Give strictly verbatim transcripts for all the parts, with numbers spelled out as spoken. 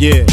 Yeah.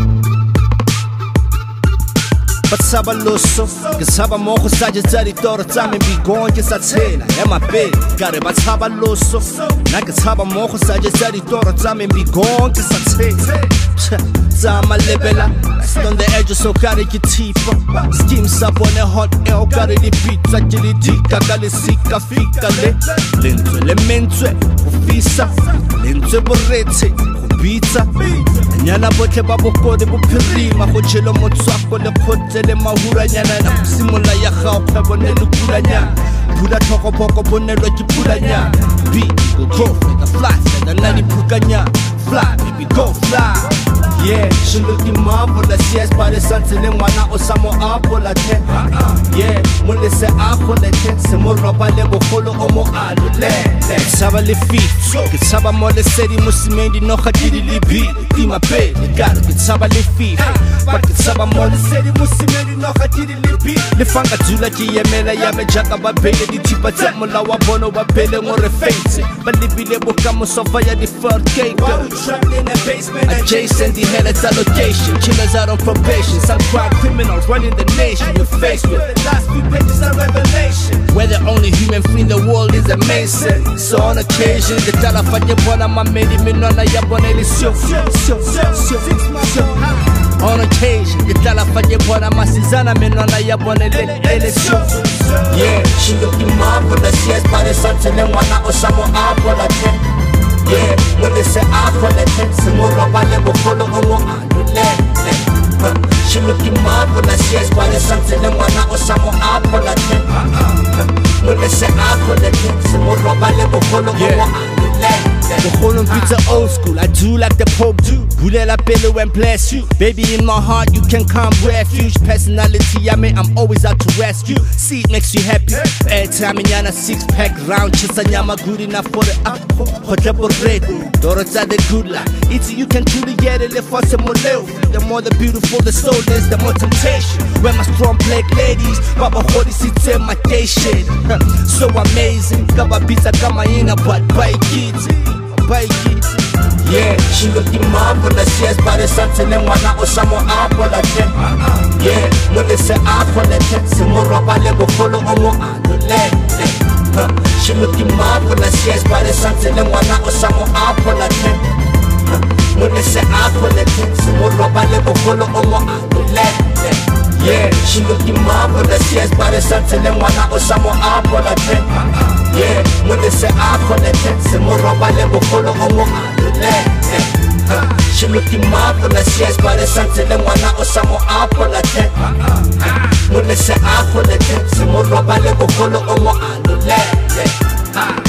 Batsaba loso, Gasaba moko sajazari tora time be gone just a tailor. Am I big? Got it, Batsaba loso. Nakataba moko sajazari tora time be gone just a tailor. Zama lebela, on the edge so carry your teeth. Schemes up on the hot air, carry the pizza, jelly tika, gali sika, fika le. Lento elementwe, ufisa, lento borrete, pizza. Nyana bote babokode bupirima, hochelo motswako le khote le mahura nyana na kusimula ya khaupa bonelu kulanya. Pula toko poko bonelu kipulanya. Beat go go like a fly, and nani pukanya. Fly, baby go fly. Yeah, she looking marvelous, yes, but it's something in one or some more apple like that. Yeah, when they say apple like that, some more rubber level follow or more alule. Let's have a little feet, it's have a more the city Muslimendi no Hadidi Libi, Dima Bay, the guy, it's have a little feet, but it's have a more the city Muslimendi no Hadidi Libi. The Fanga Jula Yamela Yamajaka Babele, the Tipa Tamula Wabono Babele, more face, but Libi Lebo Kamusofaya, the third cake, in the basement, adjacent the hell it's a location. Killers out on probation, some crime criminals running the nation. You're faced with the last few pages of revelation. Where the only human free in the world is a mason. So on occasion, the Talafanya Bona Mamedi Minona Yaboneli Sio. On occasion, the Talafanya Bona Masizana Minona Yaboneli Sio. Yeah, she looking marvelous, yes, but it's something in one or some more apple like yeah, when they say apple like that, some more rubber level follow or more alule. She looking marvelous, yes, but it's something in one or some more apple like that. When they say apple like that, some more rubber level follow or more alule. The whole on pizza old school, I do like the Pope do. Gulela pillow and bless you. Baby, in my heart, you can come refuge. Personality, I mean, I'm always out to rescue. See, it makes you happy. Every time in yana six pack round, chisanyama good enough for the up. Hot up red, Dorota the good life. It's you can truly get it if I say more little. The more the beautiful the soul is, the more temptation. Where my strong black ladies, Baba Hodi sits in my day shit. So amazing, Gaba pizza, Gama in a butt, bike kids. Yeah, she looking marvelous, yes, but it's something in one or some more apple like that. Yeah, when they say apple like that, some more rubber level follow or more alule. She looking marvelous, yes, but it's something in one or some more apple like that. When they say apple like that, some more rubber level follow or more alule. Yeah, she looking marvelous, yes, but it's something in one or some more apple like that. Yeah, when they say apple like that, some more rubber level follow or more alule. She looking marvelous, yes, but it's something in one or some more apple like that. When they say apple like that, some more rubber level follow or more alule.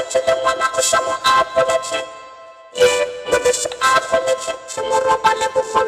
Yeah, with this apple, it's some more